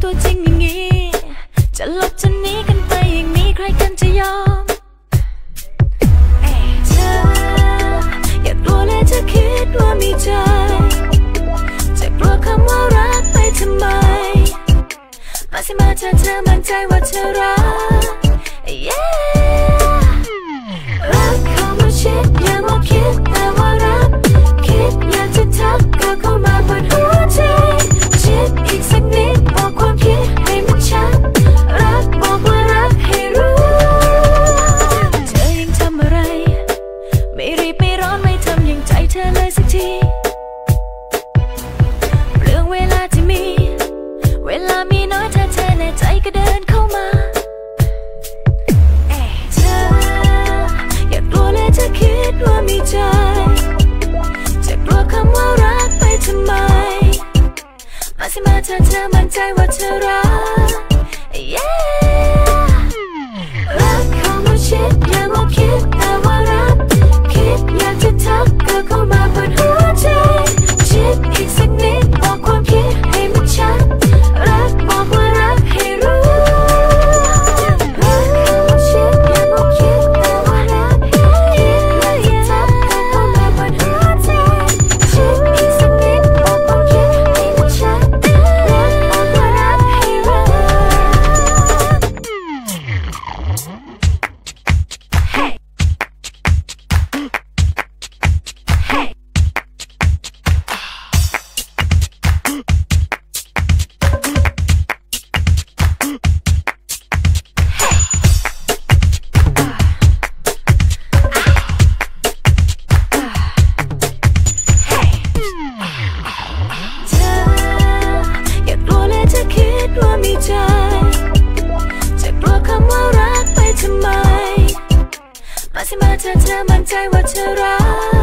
ตัวจริงอย่างนี้จะหลบจะหนีกันไปอย่างนี้ใครกันจะยอมเธออย่ากลัวเลยจะคิดว่ามีใจจะกลัวคำว่ารักไปทำไมมาสิมาเธอมั่นใจว่าเธอรักรักเข้ามาชิดอย่ามาคิดแต่ว่ารักคิดอยากจะทักก็เข้ามาเปิดหัวใจชิดอีกสักนิดบอกความคิดให้มันชัดรักบอกว่ารักให้รู้เธอยังทำอะไรไม่รีบไม่ร้อนไม่ทำอย่างใจเธอเลยสักทีเรื่องเวลาที่มีเวลามีน้อยถ้าเธอแน่ใจก็เดินเข้ามาเธออย่ากลัวเลยจะคิดว่ามีใจจะกลัวคำว่ารักไปทำไมมาสิมาเธอมั่นใจว่าเธอรักรักเข้ามาชิดอย่ามาคิดแต่ว่ารักคิดอยากจะทักก็เข้ามาเปิดหัวใจชิดอีกสักนิดบอกความคิดให้มันชัดรักบอกว่ารักให้รู้รักเข้ามาชิดอย่ามาคิดแต่ว่ารักคิดอยากจะทักก็เข้ามาเปิดหัวใจชิดอีกสักนิดบอกความคิดให้มันชัดรักบอกว่ารักให้รู้ว่ามีใจจะกลัวคำว่ารักไปทำไมมาสิมาเธอมั่นใจว่าเธอรัก